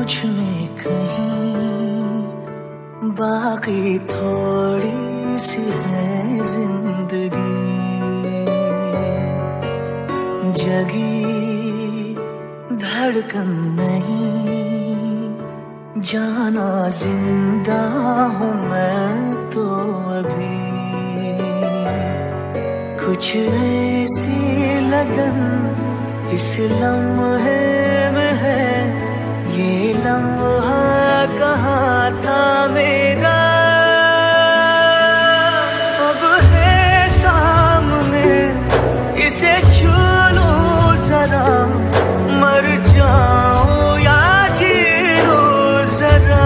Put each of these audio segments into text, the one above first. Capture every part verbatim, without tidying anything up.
मुझ में कहीं बाकी थोड़ी सी है जिंदगी, जगी धड़कन नहीं, जाना जिंदा हूँ मैं तो अभी। कुछ ऐसी लगन इस लम्हे में है, ये लम्हा कहाँ था मेरा, अब है सामने इसे छू लूं जरा, मर जाऊं या जी लूं जरा,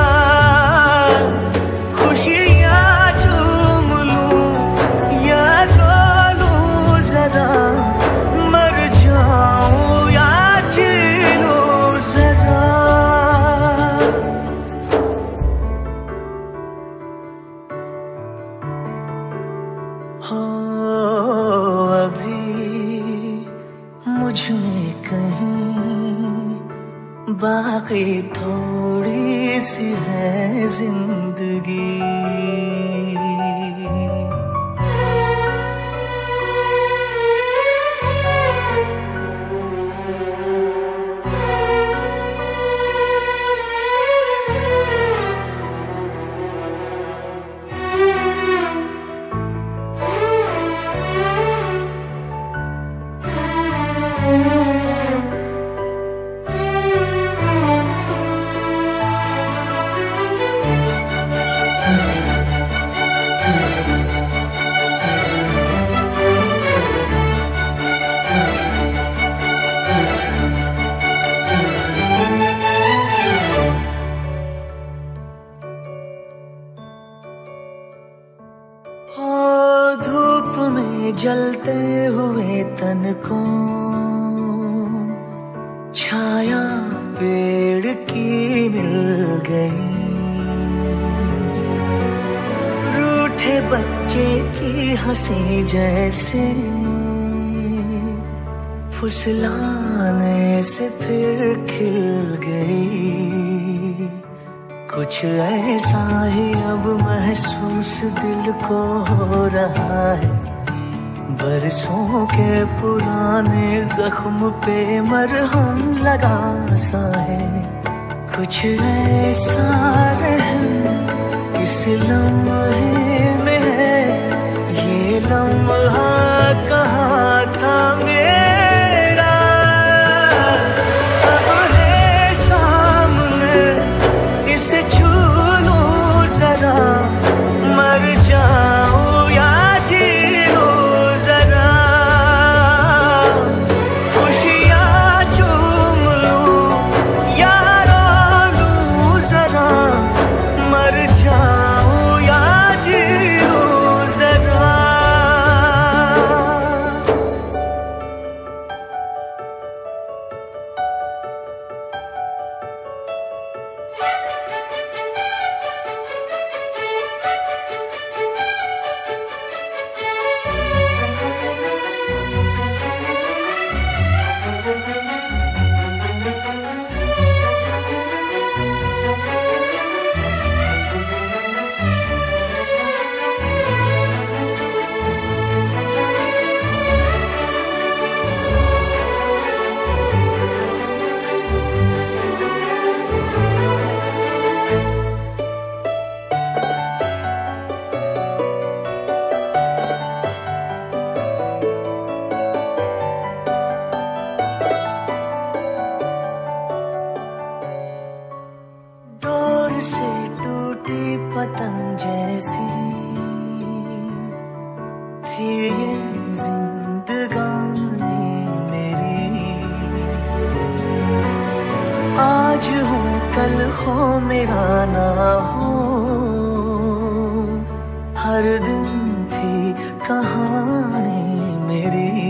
खुशियाँ चूम लूं या रो लूं जरा, मर जाऊं या जी लूं जरा। हो अभी मुझ में कहीं बाकी थोड़ी सी है जिंदगी। धूप में जलते हुए तन को छाया पेड़ की मिल गई, रूठे बच्चे की हंसी जैसे फुसलाने से फिर खिल गई। कुछ ऐसा ही अब महसूस दिल को हो रहा है, बरसों के पुराने जख्म पे मरहम लगा सा है। कुछ ऐसा रहम इस लम्हे में है, ये लम्हा कहाँ था मेरा, अब है सामने इसे छू लूं जरा, मर जाऊं या जी लूं जरा, खुशियाँ चूम लूं या रो लूं जरा, मर जाऊं या जी लूं जरा। से टूटी पतंग जैसी थी ये जिंदगानी मेरी, आज हूँ कल हो मेरा ना हो, हर दिन थी कहानी मेरी।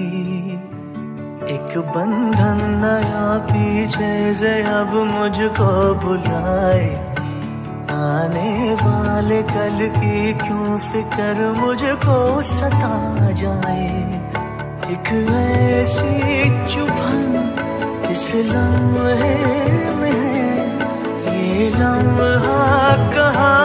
एक बंधन नया पीछे से अब मुझको बुलाए, आने वाले कल की क्यों फिक्र मुझको सता जाए। एक ऐसी चुभन इस लम्हे में है, लम्हा कहाँ